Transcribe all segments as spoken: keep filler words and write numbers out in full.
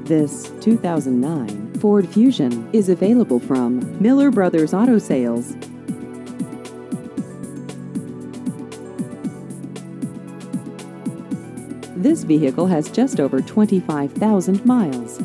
This two thousand nine Ford Fusion is available from Miller Brothers Auto Sales. This vehicle has just over twenty-five thousand miles.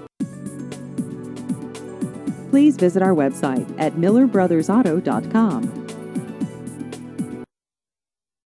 Please visit our website at miller brothers auto dot com.